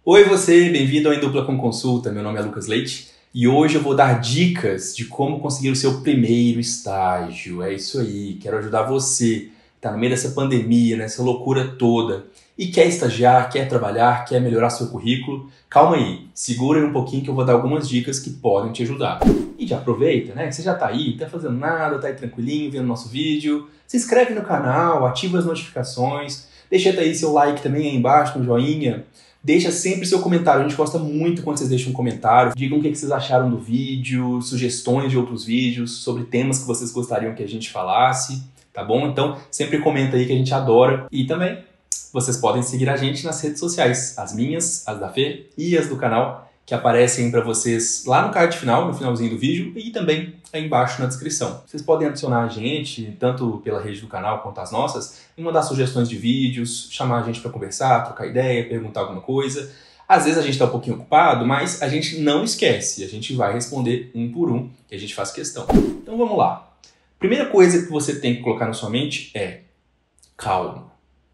Oi você, bem-vindo ao Em Dupla com Consulta, meu nome é Lucas Leite e hoje eu vou dar dicas de como conseguir o seu primeiro estágio. É isso aí, quero ajudar você que está no meio dessa pandemia, nessa loucura toda e quer estagiar, quer trabalhar, quer melhorar seu currículo. Calma aí, segura aí um pouquinho que eu vou dar algumas dicas que podem te ajudar. E já aproveita, né, que você já está aí, não está fazendo nada, está aí tranquilinho, vendo nosso vídeo. Se inscreve no canal, ativa as notificações, deixa aí seu like também aí embaixo, no joinha. Deixa sempre seu comentário, a gente gosta muito quando vocês deixam um comentário. Digam o que vocês acharam do vídeo, sugestões de outros vídeos, sobre temas que vocês gostariam que a gente falasse, tá bom? Então sempre comenta aí que a gente adora. E também vocês podem seguir a gente nas redes sociais, as minhas, as da Fê e as do canal, que aparecem para vocês lá no card final, no finalzinho do vídeo e também aí embaixo na descrição. Vocês podem adicionar a gente, tanto pela rede do canal quanto as nossas, e mandar sugestões de vídeos, chamar a gente para conversar, trocar ideia, perguntar alguma coisa. Às vezes a gente está um pouquinho ocupado, mas a gente não esquece, a gente vai responder um por um, que a gente faz questão. Então vamos lá. Primeira coisa que você tem que colocar na sua mente é calma.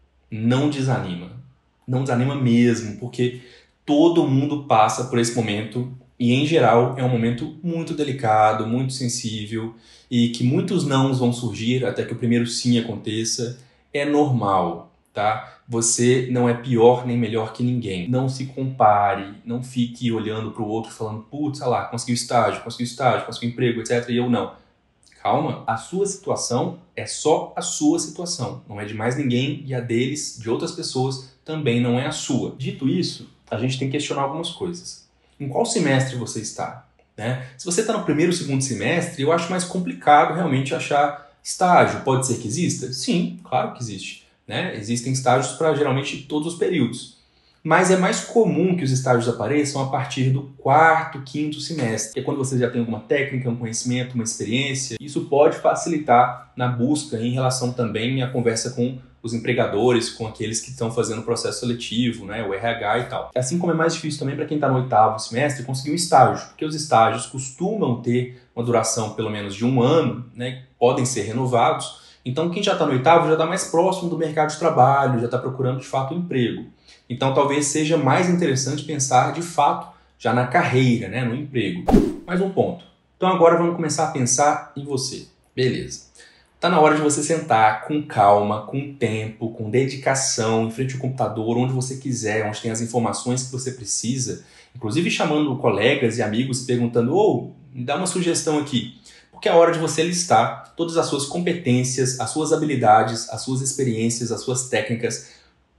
Não desanima. Não desanima mesmo, porque todo mundo passa por esse momento e, em geral, é um momento muito delicado, muito sensível e que muitos nãos vão surgir até que o primeiro sim aconteça. É normal, tá? Você não é pior nem melhor que ninguém. Não se compare, não fique olhando para o outro falando, putz, sei lá, conseguiu estágio, conseguiu emprego, etc. E eu não. Calma, a sua situação é só a sua situação. Não é de mais ninguém e a deles, de outras pessoas, também não é a sua. Dito isso, a gente tem que questionar algumas coisas. Em qual semestre você está? Né? Se você está no primeiro ou segundo semestre, eu acho mais complicado realmente achar estágio. Pode ser que exista? Sim, claro que existe. Né? Existem estágios para geralmente todos os períodos. Mas é mais comum que os estágios apareçam a partir do quarto, quinto semestre, que é quando você já tem alguma técnica, um conhecimento, uma experiência. Isso pode facilitar na busca em relação também à conversa com os empregadores, com aqueles que estão fazendo o processo seletivo, né, o RH e tal. Assim como é mais difícil também para quem está no oitavo semestre conseguir um estágio, porque os estágios costumam ter uma duração pelo menos de 1 ano, né, podem ser renovados. Então quem já está no oitavo já está mais próximo do mercado de trabalho, já está procurando de fato um emprego. Então talvez seja mais interessante pensar de fato já na carreira, né, no emprego. Mais um ponto. Então agora vamos começar a pensar em você. Beleza. Tá na hora de você sentar com calma, com tempo, com dedicação, em frente ao computador, onde você quiser, onde tem as informações que você precisa, inclusive chamando colegas e amigos e perguntando, me dá uma sugestão aqui. Porque é a hora de você listar todas as suas competências, as suas habilidades, as suas experiências, as suas técnicas,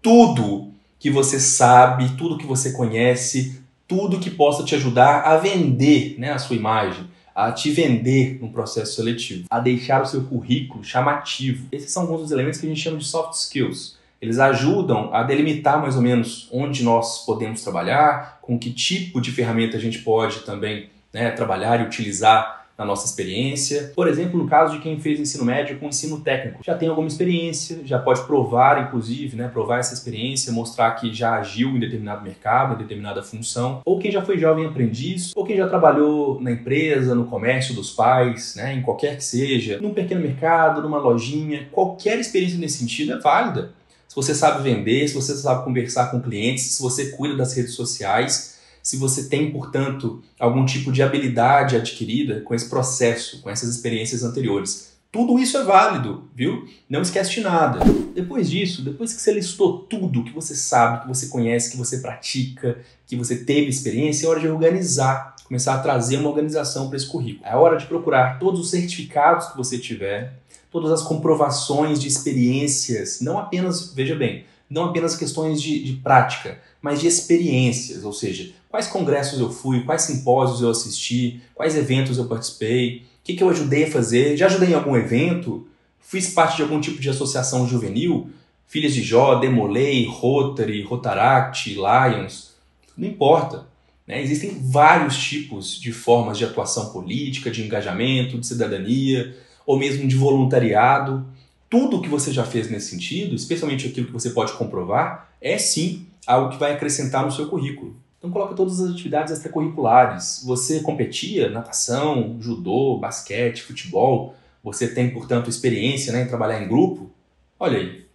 tudo que você sabe, tudo que você conhece, tudo que possa te ajudar a vender, né, a sua imagem, a te vender no processo seletivo, a deixar o seu currículo chamativo. Esses são alguns dos elementos que a gente chama de soft skills. Eles ajudam a delimitar mais ou menos onde nós podemos trabalhar, com que tipo de ferramenta a gente pode também, né, trabalhar e utilizar na nossa experiência. Por exemplo, no caso de quem fez ensino médio com ensino técnico, já tem alguma experiência, já pode provar, inclusive, né, provar essa experiência, mostrar que já agiu em determinado mercado, em determinada função, ou quem já foi jovem aprendiz, ou quem já trabalhou na empresa, no comércio dos pais, né, em qualquer que seja, num pequeno mercado, numa lojinha, qualquer experiência nesse sentido é válida. Se você sabe vender, se você sabe conversar com clientes, se você cuida das redes sociais, se você tem, portanto, algum tipo de habilidade adquirida com esse processo, com essas experiências anteriores. Tudo isso é válido, viu? Não esquece de nada. Depois disso, depois que você listou tudo que você sabe, que você conhece, que você pratica, que você teve experiência, é hora de organizar, começar a trazer uma organização para esse currículo. É hora de procurar todos os certificados que você tiver, todas as comprovações de experiências, não apenas, veja bem, não apenas questões de prática, mas de experiências, ou seja, quais congressos eu fui, quais simpósios eu assisti, quais eventos eu participei, o que eu ajudei a fazer, já ajudei em algum evento, fiz parte de algum tipo de associação juvenil, Filhas de Jó, Demolei, Rotary, Rotaract, Lions, não importa. Né? Existem vários tipos de formas de atuação política, de engajamento, de cidadania, ou mesmo de voluntariado. Tudo que você já fez nesse sentido, especialmente aquilo que você pode comprovar, é sim algo que vai acrescentar no seu currículo. Então coloca todas as atividades extracurriculares. Você competia, natação, judô, basquete, futebol, você tem, portanto, experiência, né, em trabalhar em grupo? Olha aí,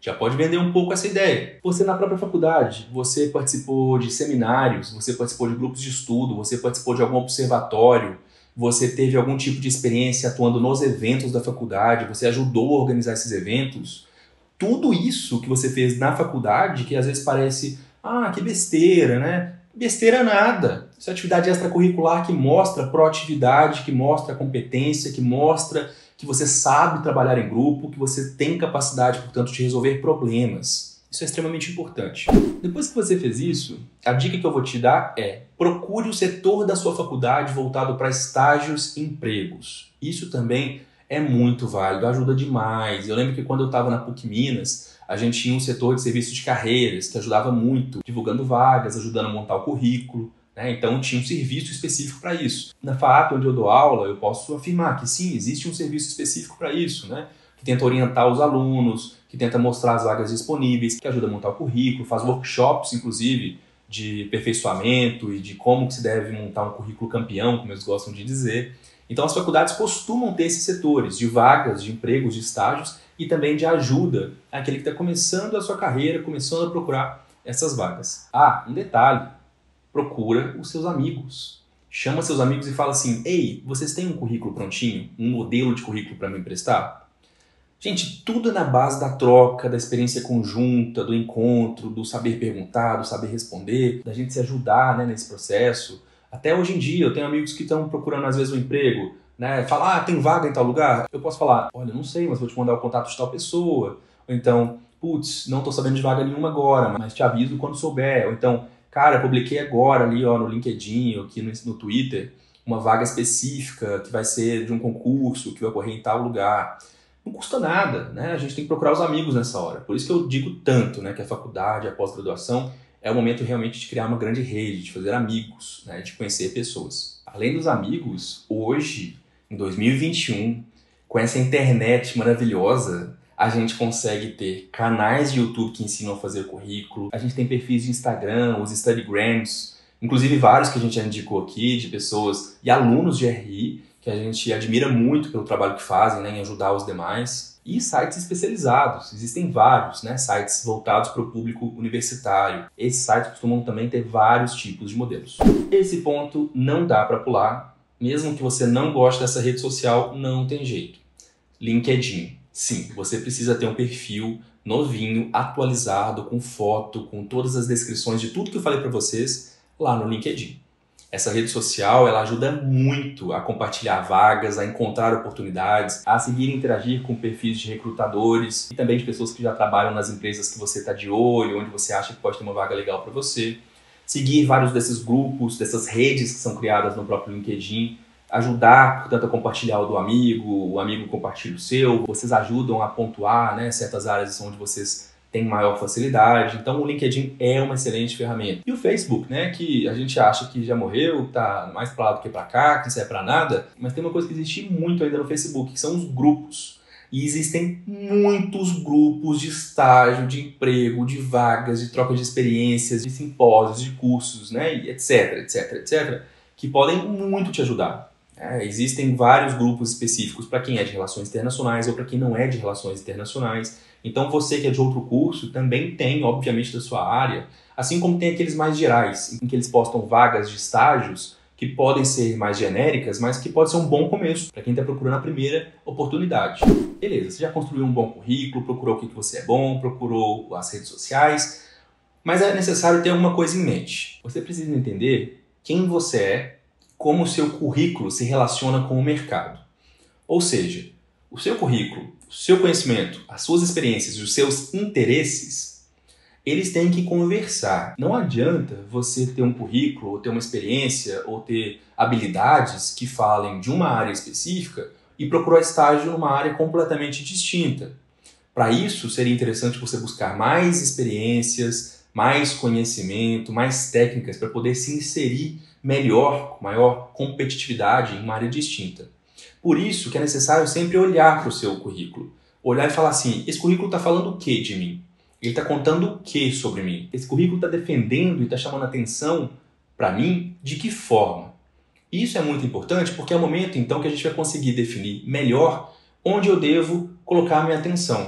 Já pode vender um pouco essa ideia. Você na própria faculdade, você participou de seminários, você participou de grupos de estudo, você participou de algum observatório, você teve algum tipo de experiência atuando nos eventos da faculdade, você ajudou a organizar esses eventos. Tudo isso que você fez na faculdade, que às vezes parece, que besteira, né? Besteira nada. Isso é atividade extracurricular que mostra proatividade, que mostra competência, que mostra que você sabe trabalhar em grupo, que você tem capacidade, portanto, de resolver problemas. Isso é extremamente importante. Depois que você fez isso, a dica que eu vou te dar é: procure o setor da sua faculdade voltado para estágios e empregos. Isso também é muito válido, ajuda demais. Eu lembro que quando eu estava na PUC Minas, a gente tinha um setor de serviço de carreiras que ajudava muito, divulgando vagas, ajudando a montar o currículo. Então tinha um serviço específico para isso. Na FAAP, onde eu dou aula, eu posso afirmar que sim, existe um serviço específico para isso, que tenta orientar os alunos, que tenta mostrar as vagas disponíveis, que ajuda a montar o currículo, faz workshops, inclusive, de aperfeiçoamento e de como que se deve montar um currículo campeão, como eles gostam de dizer. Então as faculdades costumam ter esses setores de vagas, de empregos, de estágios e também de ajuda àquele que está começando a sua carreira, começando a procurar essas vagas. Um detalhe: procura os seus amigos. Chama seus amigos e fala assim: ei, vocês têm um currículo prontinho? Um modelo de currículo para me emprestar? Gente, tudo é na base da troca, da experiência conjunta, do encontro, do saber perguntar, do saber responder, da gente se ajudar nesse processo. Até hoje em dia, eu tenho amigos que estão procurando às vezes um emprego, Fala, tem vaga em tal lugar? Eu posso falar: olha, não sei, mas vou te mandar o contato de tal pessoa. Ou então, putz, não estou sabendo de vaga nenhuma agora, mas te aviso quando souber. Ou então, cara, publiquei agora ali no LinkedIn ou aqui no Twitter uma vaga específica que vai ser de um concurso que vai ocorrer em tal lugar. Não custa nada, A gente tem que procurar os amigos nessa hora. Por isso que eu digo tanto, que a faculdade, a pós-graduação é o momento realmente de criar uma grande rede, de fazer amigos, de conhecer pessoas. Além dos amigos, hoje, em 2021, com essa internet maravilhosa, a gente consegue ter canais de YouTube que ensinam a fazer currículo, a gente tem perfis de Instagram, os Studygrams, inclusive vários que a gente já indicou aqui, de pessoas e alunos de RI, que a gente admira muito pelo trabalho que fazem, em ajudar os demais. E sites especializados, existem vários, sites voltados para o público universitário. Esses sites costumam também ter vários tipos de modelos. Esse ponto não dá para pular, mesmo que você não goste dessa rede social, não tem jeito. LinkedIn. Sim, você precisa ter um perfil novinho, atualizado, com foto, com todas as descrições de tudo que eu falei para vocês lá no LinkedIn. Essa rede social, ela ajuda muito a compartilhar vagas, a encontrar oportunidades, a seguir e interagir com perfis de recrutadores e também de pessoas que já trabalham nas empresas que você está de olho, onde você acha que pode ter uma vaga legal para você. Seguir vários desses grupos, dessas redes que são criadas no próprio LinkedIn. Ajudar, portanto, a compartilhar o amigo compartilha o seu. Vocês ajudam a pontuar certas áreas onde vocês tem maior facilidade. Então o LinkedIn é uma excelente ferramenta. E o Facebook, que a gente acha que já morreu, tá mais para lá do que para cá, que não serve para nada, mas tem uma coisa que existe muito ainda no Facebook, que são os grupos. E existem muitos grupos de estágio, de emprego, de vagas, de troca de experiências, de simpósios, de cursos, e etc, que podem muito te ajudar. Existem vários grupos específicos para quem é de relações internacionais ou para quem não é de relações internacionais. Então você que é de outro curso também tem, obviamente, da sua área, assim como tem aqueles mais gerais, em que eles postam vagas de estágios que podem ser mais genéricas, mas que pode ser um bom começo para quem está procurando a primeira oportunidade. Beleza, você já construiu um bom currículo, procurou o que você é bom, procurou as redes sociais, mas é necessário ter uma coisa em mente. Você precisa entender quem você é, como o seu currículo se relaciona com o mercado. Ou seja, o seu currículo, o seu conhecimento, as suas experiências e os seus interesses, eles têm que conversar. Não adianta você ter um currículo, ou ter uma experiência, ou ter habilidades que falem de uma área específica e procurar estágio numa área completamente distinta. Para isso, seria interessante você buscar mais experiências, mais conhecimento, mais técnicas para poder se inserir melhor, com maior competitividade em uma área distinta. Por isso que é necessário sempre olhar para o seu currículo. Olhar e falar assim: esse currículo está falando o que de mim? Ele está contando o que sobre mim? Esse currículo está defendendo e está chamando atenção para mim de que forma? Isso é muito importante porque é o momento então que a gente vai conseguir definir melhor onde eu devo colocar a minha atenção.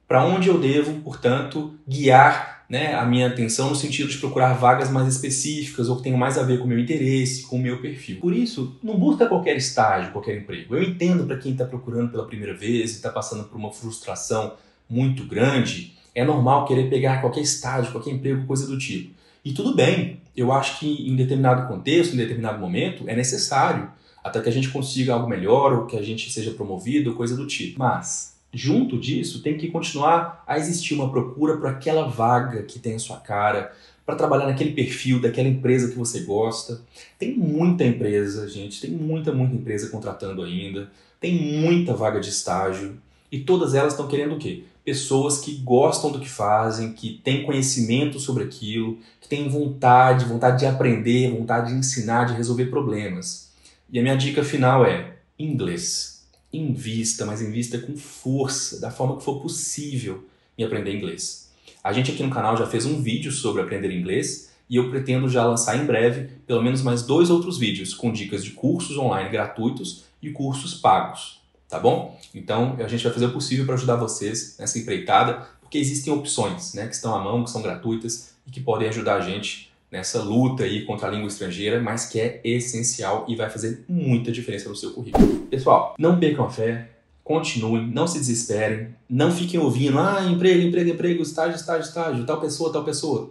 para onde eu devo, portanto, guiar, né, a minha atenção no sentido de procurar vagas mais específicas ou que tenham mais a ver com o meu interesse, com o meu perfil. Por isso, não busca qualquer estágio, qualquer emprego. Eu entendo para quem está procurando pela primeira vez e está passando por uma frustração muito grande, é normal querer pegar qualquer estágio, qualquer emprego, coisa do tipo. E tudo bem, eu acho que em determinado contexto, em determinado momento, é necessário, até que a gente consiga algo melhor ou que a gente seja promovido, coisa do tipo. Mas, junto disso, tem que continuar a existir uma procura por aquela vaga que tem a sua cara, para trabalhar naquele perfil daquela empresa que você gosta. Tem muita empresa, gente, tem muita empresa contratando ainda, tem muita vaga de estágio e todas elas estão querendo o quê? Pessoas que gostam do que fazem, que têm conhecimento sobre aquilo, que têm vontade de aprender, vontade de ensinar, de resolver problemas. E a minha dica final é inglês. Invista, mas invista com força, da forma que for possível em aprender inglês. A gente aqui no canal já fez um vídeo sobre aprender inglês e eu pretendo já lançar em breve pelo menos mais 2 outros vídeos com dicas de cursos online gratuitos e cursos pagos, tá bom? Então a gente vai fazer o possível para ajudar vocês nessa empreitada, porque existem opções, né, que estão à mão, que são gratuitas e que podem ajudar a gente nessa luta aí contra a língua estrangeira, mas que é essencial e vai fazer muita diferença no seu currículo. Pessoal, não percam a fé, continuem, não se desesperem, não fiquem ouvindo, emprego, estágio, tal pessoa.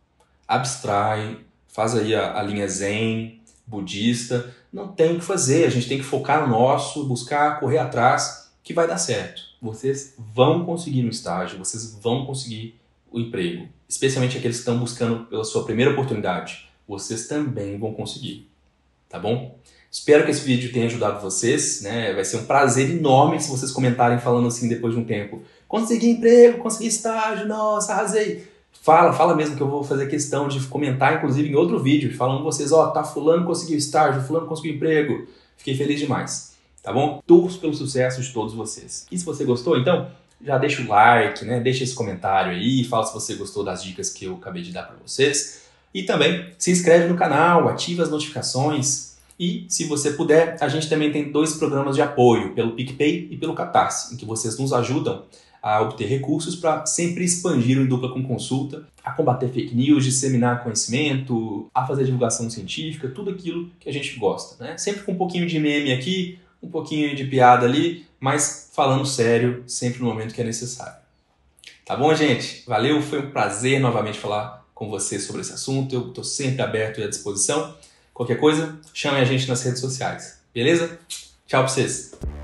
Abstrai, faz aí a linha zen, budista, não tem o que fazer, a gente tem que focar no nosso, buscar, correr atrás, que vai dar certo. Vocês vão conseguir um estágio, vocês vão conseguir o emprego. Especialmente aqueles que estão buscando pela sua primeira oportunidade. Vocês também vão conseguir, tá bom? Espero que esse vídeo tenha ajudado vocês, né? Vai ser um prazer enorme se vocês comentarem falando assim depois de um tempo. Consegui emprego, consegui estágio, nossa, arrasei. Fala mesmo que eu vou fazer questão de comentar, inclusive em outro vídeo, falando vocês, tá fulano conseguiu estágio, fulano conseguiu emprego. Fiquei feliz demais, tá bom? Torço pelo sucesso de todos vocês. E se você gostou, então, já deixa o like, né? Deixa esse comentário aí, fala se você gostou das dicas que eu acabei de dar para vocês. E também se inscreve no canal, ativa as notificações. E, se você puder, a gente também tem 2 programas de apoio, pelo PicPay e pelo Catarse, em que vocês nos ajudam a obter recursos para sempre expandir o Em Dupla com Consulta, a combater fake news, disseminar conhecimento, a fazer divulgação científica, tudo aquilo que a gente gosta, né? Sempre com um pouquinho de meme aqui, um pouquinho de piada ali, mas falando sério, sempre no momento que é necessário. Tá bom, gente? Valeu, foi um prazer novamente falar com vocês sobre esse assunto. Eu estou sempre aberto e à disposição. Qualquer coisa, chame a gente nas redes sociais. Beleza? Tchau pra vocês!